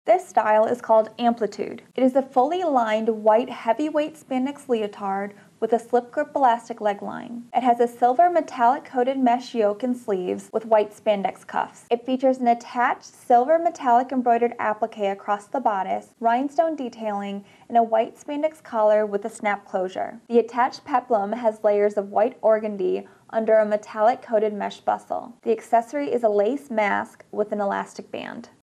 This style is called Amplitude. It is a fully lined white heavyweight spandex leotard with a slip grip elastic leg line. It has a silver metallic coated mesh yoke and sleeves with white spandex cuffs. It features an attached silver metallic embroidered applique across the bodice, rhinestone detailing, and a white spandex collar with a snap closure. The attached peplum has layers of white organdy under a metallic coated mesh bustle. The accessory is a lace mask with an elastic band.